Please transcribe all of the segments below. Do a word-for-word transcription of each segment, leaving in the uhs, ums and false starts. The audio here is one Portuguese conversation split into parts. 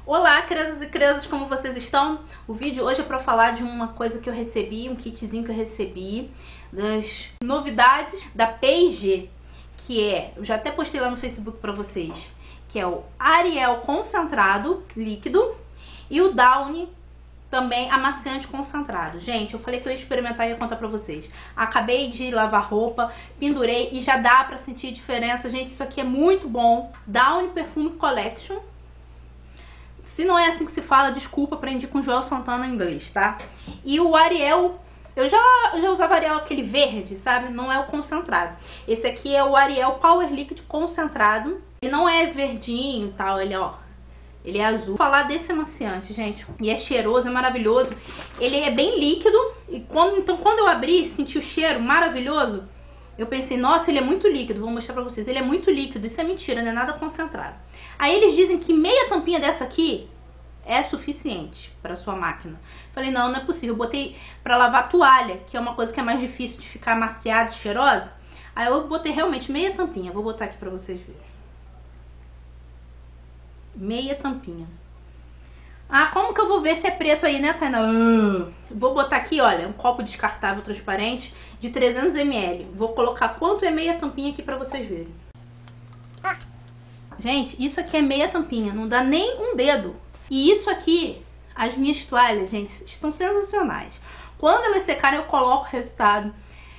Olá, crianças e crianças, como vocês estão? O vídeo hoje é para falar de uma coisa que eu recebi, um kitzinho que eu recebi, das novidades da P e G, que é, eu já até postei lá no Facebook para vocês, que é o Ariel concentrado líquido e o Downy também amaciante concentrado. Gente, eu falei que eu ia experimentar e ia contar pra vocês. Acabei de lavar roupa, pendurei e já dá pra sentir diferença. Gente, isso aqui é muito bom. Downy Perfume Collection. Se não é assim que se fala, desculpa, aprendi com o Joel Santana em inglês, tá? E o Ariel, eu já, eu já usava Ariel aquele verde, sabe? Não é o concentrado. Esse aqui é o Ariel Power Liquid concentrado. Ele não é verdinho e tal, ele, ó, ele é azul. Vou falar desse amaciante, gente. E é cheiroso, é maravilhoso. Ele é bem líquido. E quando, então, quando eu abri, senti o cheiro maravilhoso. Eu pensei, nossa, ele é muito líquido. Vou mostrar pra vocês. Ele é muito líquido. Isso é mentira, não é nada concentrado. Aí eles dizem que meia tampinha dessa aqui é suficiente pra sua máquina. Falei, não, não é possível. Eu botei pra lavar toalha, que é uma coisa que é mais difícil de ficar amaciada e cheirosa. Aí eu botei realmente meia tampinha. Vou botar aqui pra vocês verem. Meia tampinha. Ah, como que eu vou ver se é preto aí, né, Tainá? Uh, vou botar aqui, olha, um copo descartável transparente de trezentos mililitros. Vou colocar quanto é meia tampinha aqui pra vocês verem. Gente, isso aqui é meia tampinha, não dá nem um dedo. E isso aqui, as minhas toalhas, gente, estão sensacionais. Quando elas secarem, eu coloco o resultado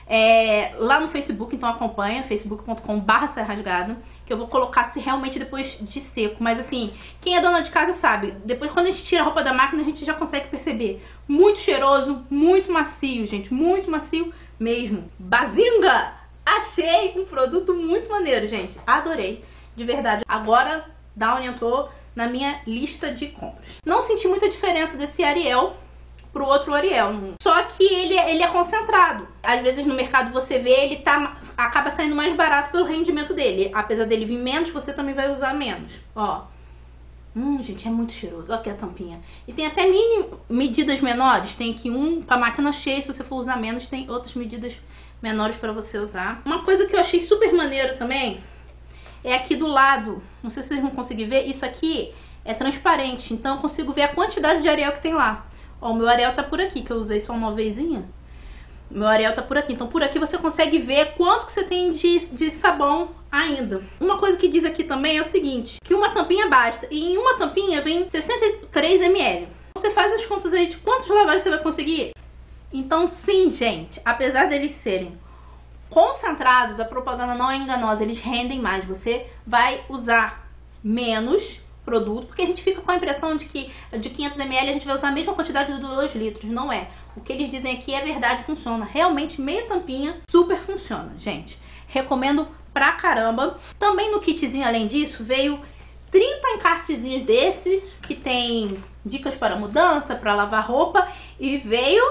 é, lá no Facebook, então acompanha, facebook ponto com barra saia rasgada, que eu vou colocar se realmente depois de seco. Mas assim, quem é dona de casa sabe, depois quando a gente tira a roupa da máquina, a gente já consegue perceber. Muito cheiroso, muito macio, gente, muito macio mesmo. Bazinga! Achei um produto muito maneiro, gente, adorei, de verdade. Agora, Downy entrou na minha lista de compras. Não senti muita diferença desse Ariel pro outro Ariel, só que ele, ele é concentrado. Às vezes no mercado você vê, ele tá, acaba saindo mais barato pelo rendimento dele. Apesar dele vir menos, você também vai usar menos. Ó, hum, gente, é muito cheiroso. Ó aqui a tampinha. E tem até mini medidas menores. Tem aqui um pra máquina cheia, se você for usar menos, tem outras medidas menores pra você usar. Uma coisa que eu achei super maneiro também é aqui do lado. Não sei se vocês vão conseguir ver, isso aqui é transparente, então eu consigo ver a quantidade de Ariel que tem lá. Ó, o meu Ariel tá por aqui, que eu usei só uma vezinha. O meu Ariel tá por aqui. Então por aqui você consegue ver quanto que você tem de, de sabão ainda. Uma coisa que diz aqui também é o seguinte, que uma tampinha basta. E em uma tampinha vem sessenta e três mililitros. Você faz as contas aí de quantos lavagens você vai conseguir. Então sim, gente, apesar deles serem concentrados, a propaganda não é enganosa, eles rendem mais. Você vai usar menos produto, porque a gente fica com a impressão de que de quinhentos mililitros a gente vai usar a mesma quantidade do dois litros, não é. O que eles dizem aqui é verdade, funciona. Realmente, meia tampinha super funciona, gente. Recomendo pra caramba. Também no kitzinho, além disso, veio trinta encartezinhos desse, que tem dicas para mudança, para lavar roupa, e veio,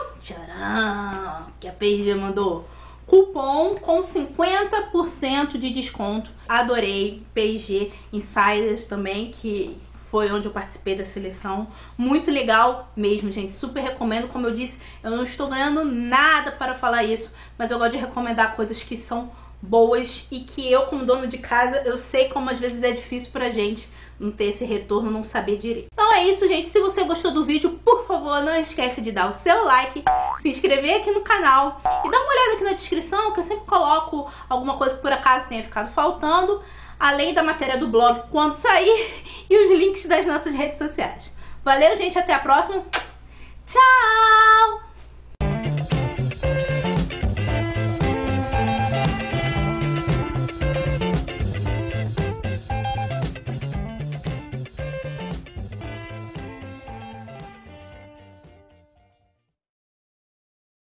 tcharam, que a P e G mandou, cupom com cinquenta por cento de desconto. Adorei. P e G Insiders também, que foi onde eu participei da seleção. Muito legal mesmo, gente. Super recomendo. Como eu disse, eu não estou ganhando nada para falar isso, mas eu gosto de recomendar coisas que são boas e que eu, como dono de casa, eu sei como às vezes é difícil pra gente não ter esse retorno, não saber direito. Então é isso, gente. Se você gostou do vídeo, por favor, não esquece de dar o seu like, se inscrever aqui no canal e dar uma olhada aqui na descrição, que eu sempre coloco alguma coisa que por acaso tenha ficado faltando, além da matéria do blog quando sair e os links das nossas redes sociais. Valeu, gente. Até a próxima. Tchau!